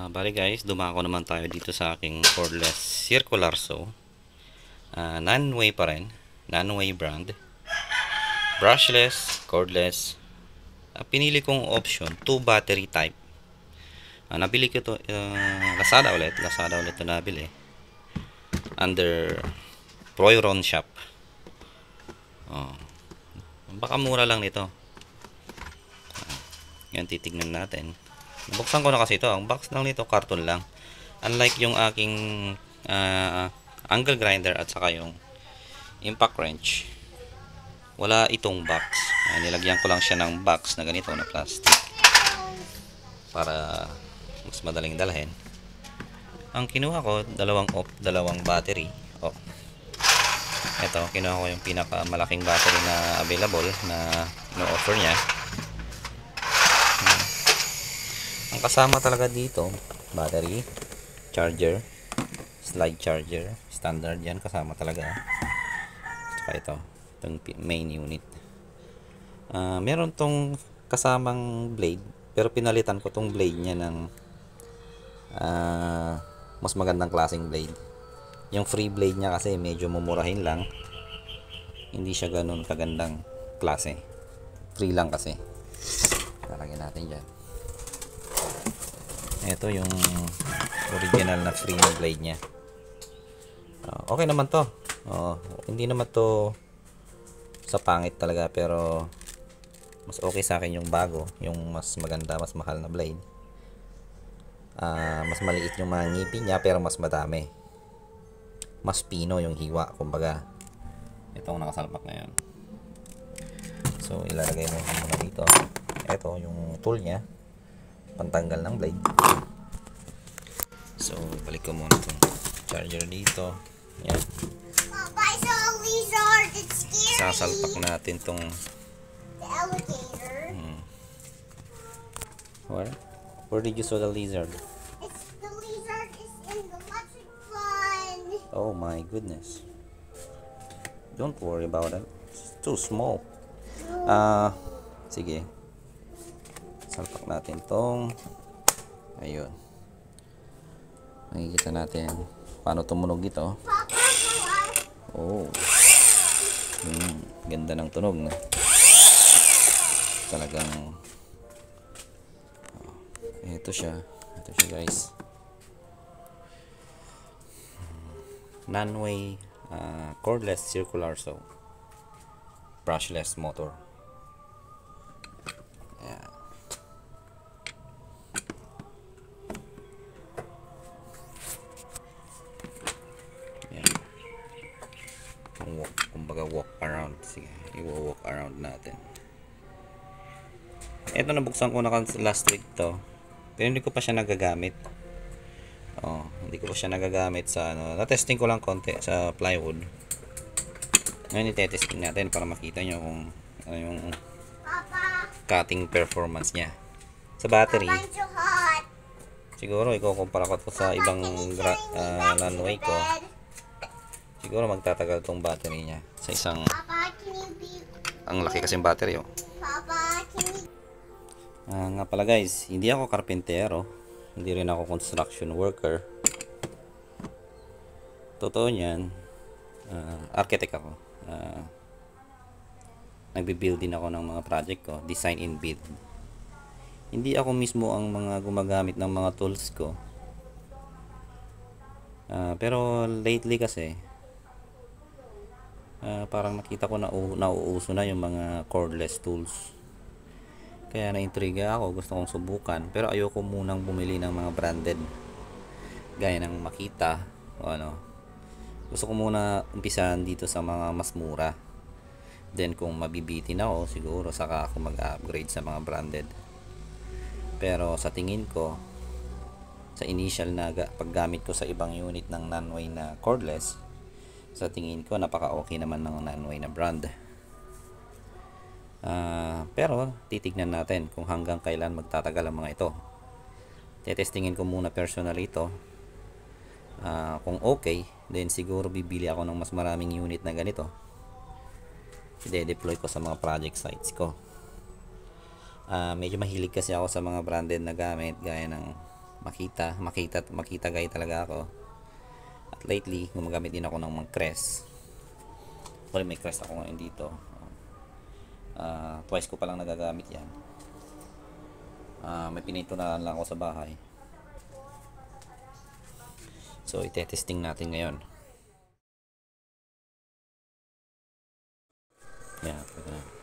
Bali guys, dumako naman tayo dito sa aking cordless circular saw. Nanwei pa rin. Nanwei brand. Brushless, cordless. Pinili kong option, 2 battery type. Nabili ko to Lazada ulit to nabili. Under Proyron Shop. Baka mura lang nito. Yan, titignan natin. Buksan ko na kasi ito. Ang box lang nito, karton lang. Unlike yung aking angle grinder at saka yung impact wrench, wala itong box. Nilagyan ko lang siya ng box na ganito na plastic para mas madaling dalhin. Ang kinuha ko, dalawang battery. Ito, kinuha ko yung pinakamalaking battery na available na ino-offer niya. Ang kasama talaga dito, battery, charger, slide charger, standard yan, kasama talaga. Saka itong main unit. Meron tong kasamang blade, pero pinalitan ko tong blade niya ng mas magandang klaseng blade. Yung free blade niya kasi medyo mumurahin lang, hindi siya ganun kagandang klase. Free lang kasi. Lalagyan natin dyan. Ito yung original na free na blade niya. Okay naman to. Hindi naman to sa pangit talaga, pero mas okay sa akin yung bago, yung mas maganda, mas mahal na blade. Mas maliit yung mga ngipin niya pero mas madami. Mas pino yung hiwa, kumbaga. Ito ang nakasalpak na yan. So ilalagay mo muna dito. Ito yung tool niya, pantanggal ng blade. So balik ko muna itong charger dito. Yan. Sasalpak natin tong alligator. Where did you saw the lizard? The lizard is in the electric fun. Oh my goodness. Don't worry about it. It's too small. Sige. Salpak natin tong. Ayun. Makikita natin paano tumunog ito. Oh. Ganda ng tunog na. Talagang ito siya guys. Nanwei cordless circular saw, brushless motor. Yeah. Kumbaga walk around. Sige, i-walk around natin. Ito, nabuksan ko na last week to, pero hindi ko pa siya nagagamit. Hindi ko pa siya nagagamit sa na-testing ko lang konti sa plywood. Ngayon i-testing natin para makita nyo kung ano yung cutting performance niya sa battery. Siguro ikukumpara ko sa ibang Nanwei ko. Siguro magtatagal tong battery niya sa isang ang laki kasing battery. Nga pala guys, hindi ako karpentero, hindi rin ako construction worker. Totoo niyan, architect ako. Nagbi-build din ako ng mga project ko, design and build. Hindi ako mismo ang mga gumagamit ng mga tools ko. Pero lately kasi parang nakita ko na nauuso na yung mga cordless tools. Kaya na-intriga ako, gusto kong subukan. Pero ayoko munang bumili ng mga branded gaya ng Makita o ano. Gusto ko muna umpisahan dito sa mga mas mura. Then kung mabibitin ako, siguro saka ako mag-upgrade sa mga branded. Pero sa tingin ko, sa initial na paggamit ko sa ibang unit ng Nanwei na cordless, sa tingin ko napaka-okay naman ng Nanwei na brand. Pero titignan natin kung hanggang kailan magtatagal ang mga ito. Tetestingin ko muna personally ito. Kung okay, then siguro bibili ako ng mas maraming unit na ganito. I-deploy ko sa mga project sites ko. Medyo mahilig kasi ako sa mga branded na gamit gaya ng makita guy talaga ako. At lately, gumagamit din ako ng mga crest. Well, may crest ako ngayon dito. Twice ko pa lang nagagamit yan. May pinito na lang ako sa bahay. So, ite-testing natin ngayon. Yan.